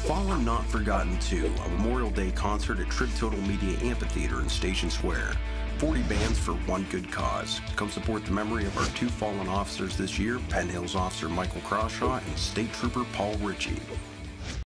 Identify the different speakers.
Speaker 1: Fallen Not Forgotten 2, a Memorial Day concert at Trib Total Media Amphitheater in Station Square. 40 bands for one good cause. Come support the memory of our two fallen officers this year, Penn Hills Officer Michael Crawshaw and State Trooper Paul Richie.